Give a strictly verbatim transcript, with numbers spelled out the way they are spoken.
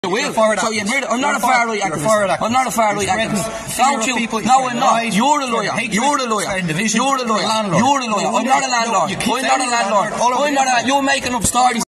You will. So you admit it. I'm not a far right activist. I'm not a far right activist. Don't you? No, I'm not. You're a lawyer. You're a lawyer. You're a lawyer. You're a lawyer. I'm not a landlord. I'm not a landlord. I'm not a. You're making up stories.